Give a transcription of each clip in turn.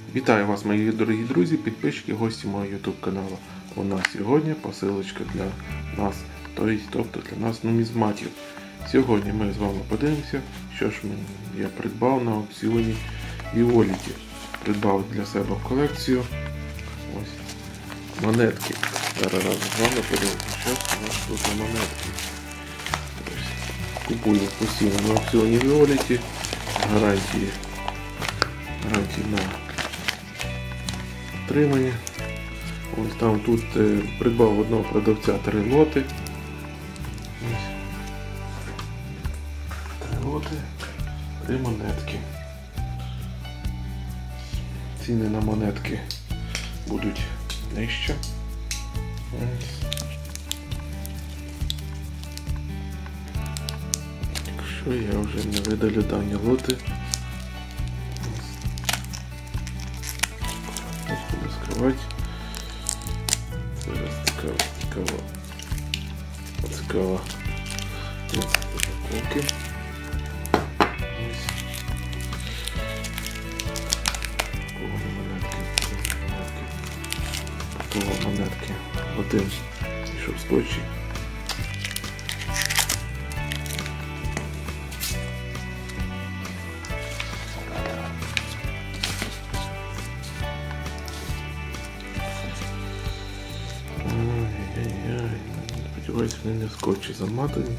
Вітаю вас, мої дорогі друзі, підписчики, гості мого YouTube каналу. У нас сьогодні посилочка для нас, тобто для нас нумізматів. Сьогодні ми з вами подивимося, що ж я придбав на аукціоні Віоліті. Придбав для себе в колекцію ось монетки. Зараз разом з вами подивимося, що у нас тут за монетки. Купую постійно на аукціоні Віоліті, гарантії на отримання. Ось там тут придбав одного продавця 3 лоти. Ось. 3 лоти, 3 монетки. Ціни на монетки будуть нижче. Якщо я вже не видалю дані лоти, буду скривати. Зараз цікаво упаковки. Монетки. Один пішов скотчі. Сподіваюсь, вони не в скотчі заматані.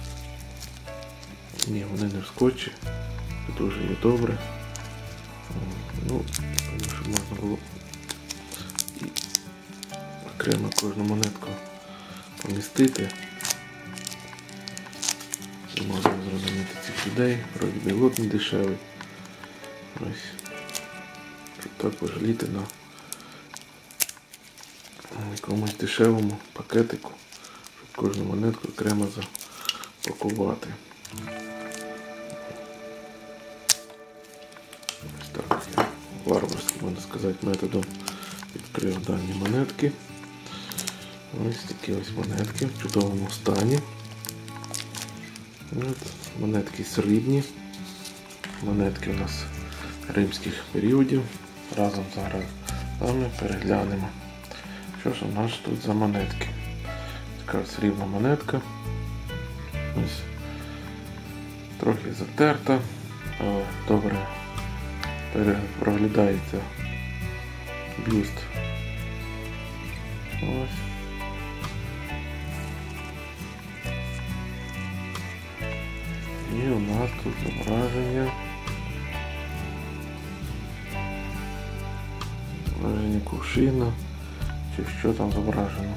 Ні, вони не в скотчі. Це дуже є добре. Ну, тому що можна було і окремо кожну монетку помістити. Не можна зрозуміти цих людей. Вроді би лот не дешевий. Ось. Тут так пожаліти на якомусь дешевому пакетику, щоб кожну монетку окремо запакувати. Ось так я варварським, можна сказати, методом відкрив дані монетки. Ось такі ось монетки в чудовому стані. От, монетки срібні. Монетки у нас римських періодів. Разом зараз з вами переглянемо, що ж у нас тут за монетки. Така срібна монетка. Ось. Трохи затерта, але добре проглядається бюст. Ось. І у нас тут зображення кувшина, чи що там зображено.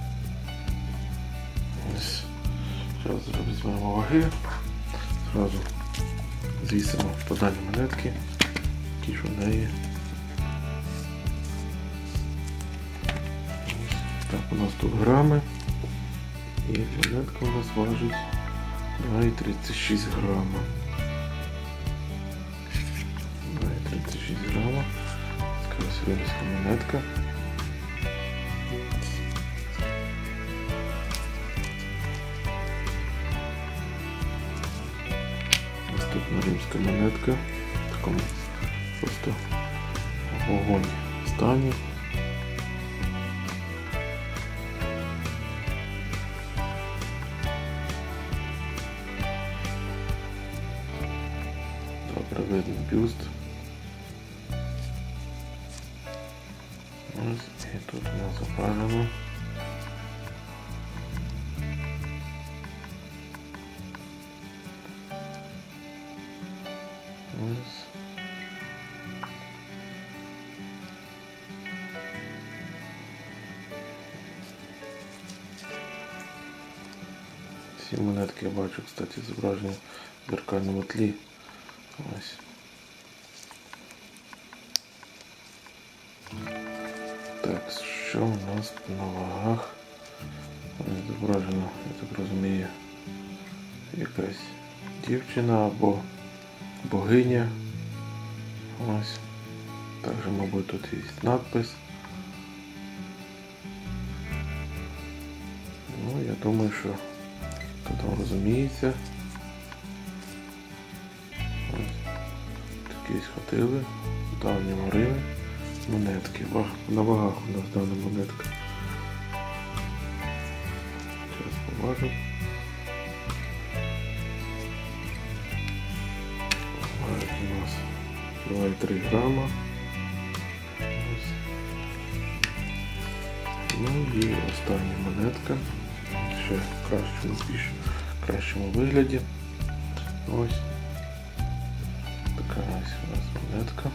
Ось. Зараз візьмемо ваги, зразу звісимо по дані монетки, які ж у неї. Ось. Так, у нас тут грами, і монетка у нас важить 2,36 грама. 2,36 грама. Така сьогоднішня монетка. Наступна римська монетка в такому просто вогонь стані. Добре видно бюст. Ось, і тут у нас зображено ось. Всі монетки я бачу, кстати, зображені в дзеркальному тлі. Ось. Так, що у нас на вагах? Зображено, я так розумію, якась дівчина або богиня. Ось. Також, мабуть, тут є надпис. Ну, я думаю, що хто там розуміється. Ось. Такі ходили в давньому Римі. монетки. На вагах у нас дана монетка. Зараз поважимо. Важить у нас 2,3 грама. Ну і остання монетка. Ще в більш кращому вигляді. Ось. Така ось у нас монетка.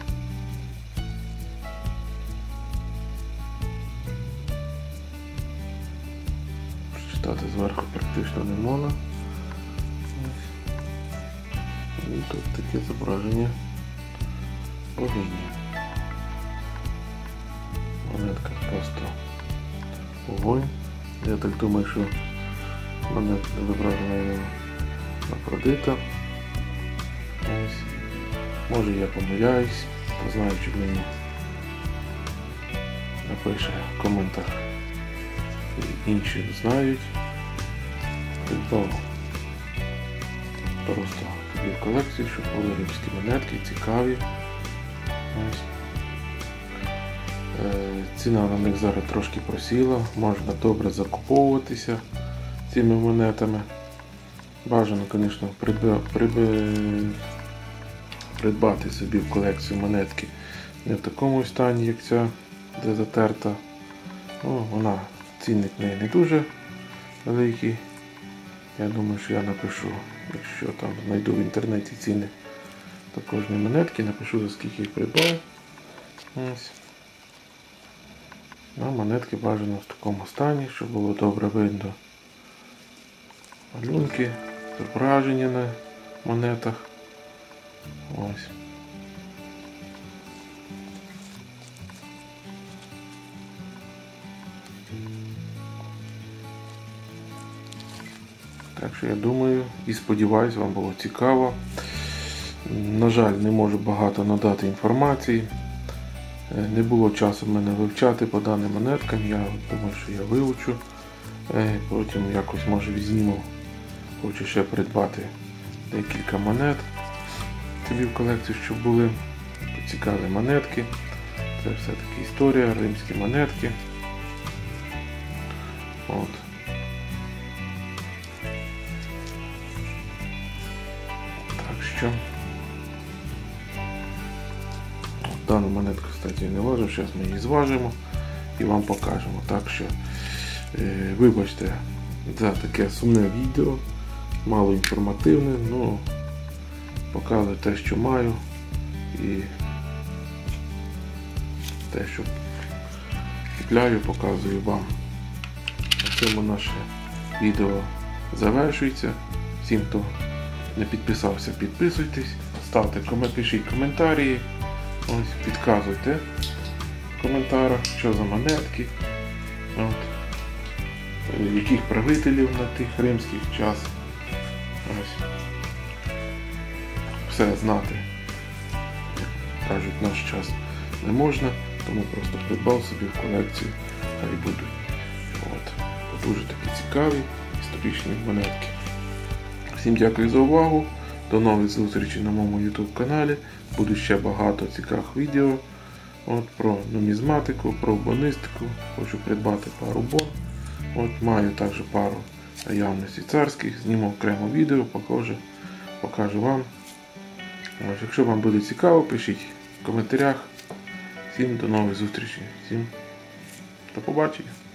Прочитати зверху практично не можна. І тут таке зображення богині. Монетка просто вогонь. Я так думаю, що монетка зображена Афродита. Ось. Може я помиляюсь, хто знає, чи мені напише в коментах. Інші знають. Придбав просто тобі в колекцію, щоб були римські монетки, цікаві. Ось. Ціна на них зараз трошки просіла, можна добре закуповуватися цими монетами. Бажано, звісно, придбати собі в колекцію монетки не в такому стані, як ця, де затерта. Вона, цінник в неї не дуже великий. Я думаю, що я напишу, якщо там знайду в інтернеті ціни до кожної монетки, напишу, за скільки їх придбав. Ось. А монетки бажано в такому стані, щоб було добре видно малюнки, зображення на монетах. Ось. Так що я думаю і сподіваюся, вам було цікаво. На жаль, не можу багато надати інформації. Не було часу в мене вивчати по даним монеткам. Я думаю, що я вивчу. Потім якось може візьму. Хочу ще придбати декілька монет собі в колекцію, щоб були цікаві монетки. Це все-таки історія, римські монетки. От. Так що дану монетку, кстати, не важив, зараз ми її зважимо і вам покажемо. Так що вибачте за таке сумне відео, мало інформативне, ну показую те, що маю, і те, що купляю, показую вам. На цьому наше відео завершується. Всім, хто не підписався, підписуйтесь, пишіть коментарі, ось, підказуйте в коментарях, що за монетки, от, яких правителів на тих римських час. Ось. Все знати, як кажуть, наш час не можна, тому просто придбав собі в колекцію, хай будуть. От. Дуже такі цікаві історичні монетки. Всім дякую за увагу, до нових зустрічей на моєму YouTube каналі. Буде ще багато цікавих відео про нумізматику, про бонистику. Хочу придбати пару бон. Маю також пару наявності царських, зніму окремо відео, покажу вам. Якщо вам буде цікаво, пишіть в коментарях. Всім до нових зустрічей. Всім до побачення.